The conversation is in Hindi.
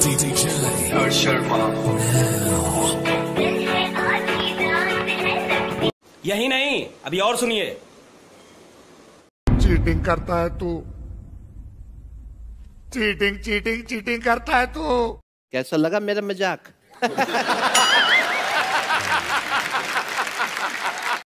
यही नहीं, अभी और सुनिए। चीटिंग करता है तू, चीटिंग चीटिंग चीटिंग करता है तू। कैसा लगा मेरा मजाक?